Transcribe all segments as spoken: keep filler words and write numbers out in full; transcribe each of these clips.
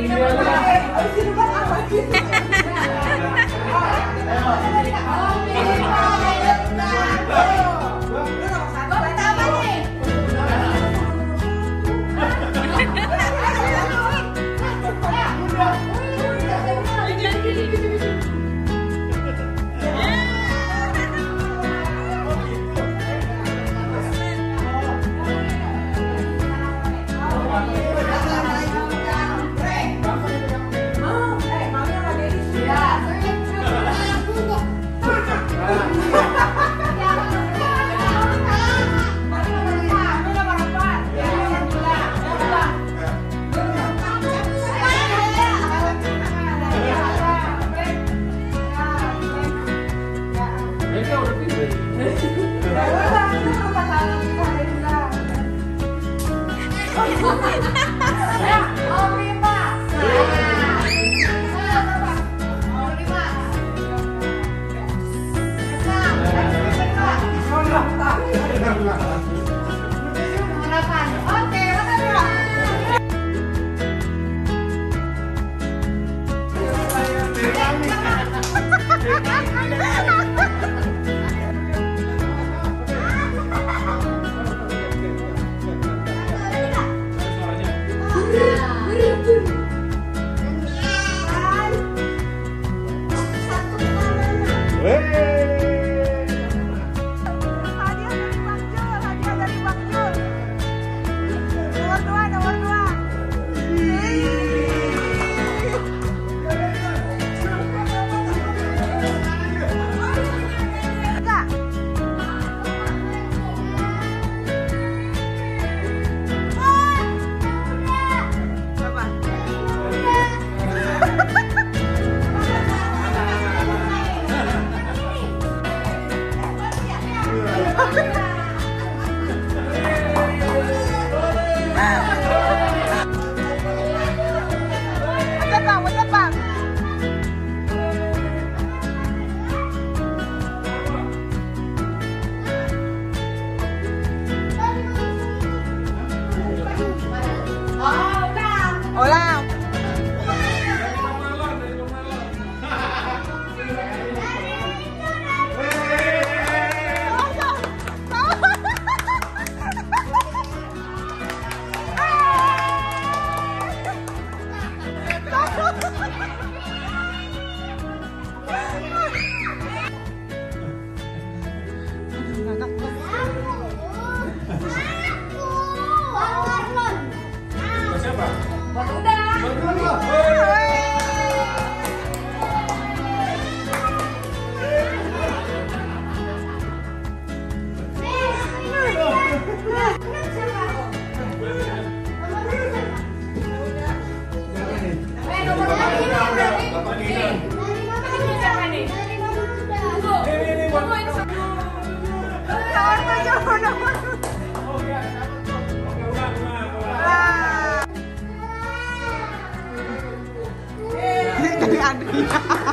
Dari Adrian,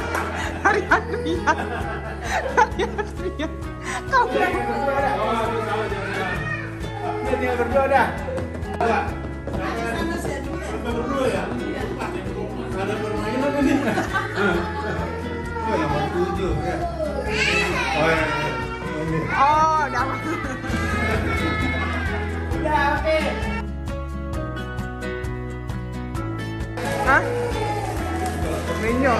dari Adrian, dari Adrian. Kamu tinggal berdua dah. Berdua ya. Ada permainan ini. Oh, nomor tujuh ya. Oh, ini. Oh, dapat. Udah, oke. Hah? Menyo.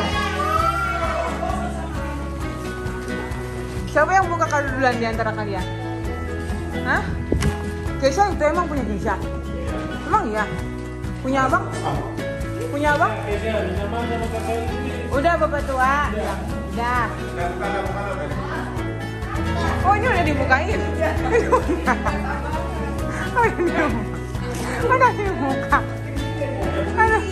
Siapa yang buka kado duluan di antara kalian? Hah? Keisha itu emang punya Keisha? Emang iya? Punya abang? Punya abang? Udah bapak tua? Udah. Oh ini udah dibukain? Oh ini dibuka. Udah dibuka. Aduh.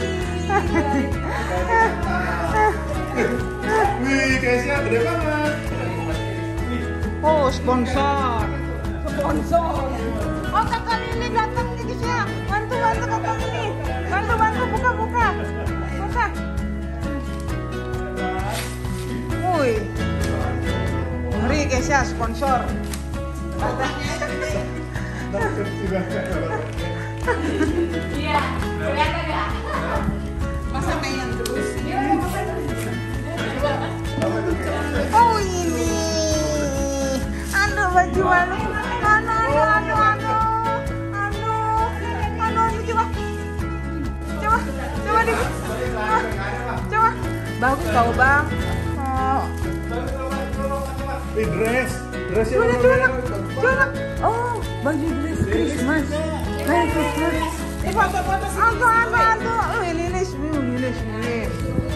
Wih, Keisha gede banget. Oh, sponsor. Sponsor. Oh, kakak ini datang nih, Keisha. Bantu, bantu kakak ini. Bantu, bantu, buka, buka. Buka. Wih. Ngeri, Keisha, sponsor. Iya, kelihatan ya? baju anu. Anu, anu, anu, anu. Anu, anu, anu, coba. Coba, coba di. Coba. Bagus tau bang. Oh. Eh, dress. Dress yang Coba, warna coba, merah. coba. Oh, baju dress Christmas. Merry Christmas. Eh, foto-foto sih. Aku, aku, aku. Oh, lilis, lilis, lilis.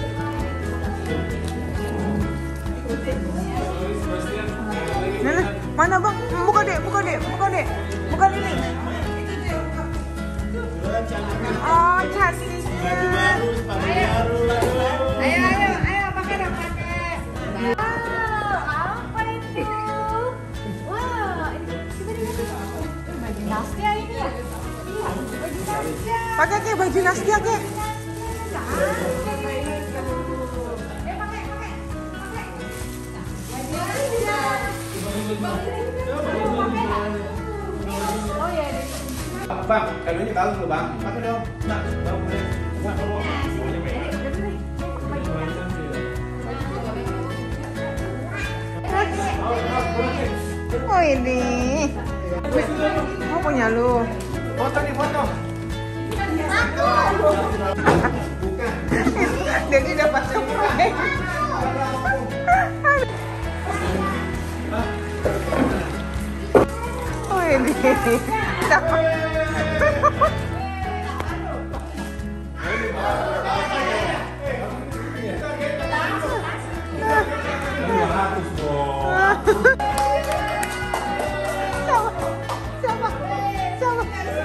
Nene, mana bang? Buka dek, buka dek, buka dek. Buka ini. Oh, cantiknya. Baju baru, sepatu baru. Ayo, ayo, ayo, pakai dong, pakai. Wow, apa itu? Wah, ini kita lihat baju Nastia ini ya. Iya, baju Nastia. Pakai ke baju Nastia ke. Eh, pakai, pakai, pakai. Baju Nastia. Oh ya, deh. Bang, kadonya bagus loh bang. Pakai dong. Nah, bang boleh. Wah, wah, wah. Oh ini. Oh punya lu. Foto nih, foto. Jadi dapat surprise. Oh ini. Dapat. Bagus dong. Siapa? Siapa?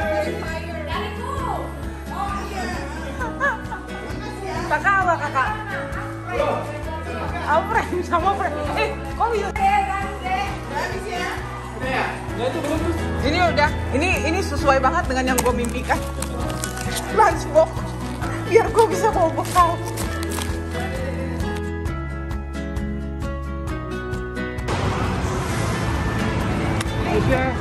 Kakak apa kakak? Oh, frame sama frame. Eh, kok bisa? Ini udah, ini ini sesuai banget dengan yang gue mimpikan. Lunchbox, biar gue bisa bawa bekal. Asia.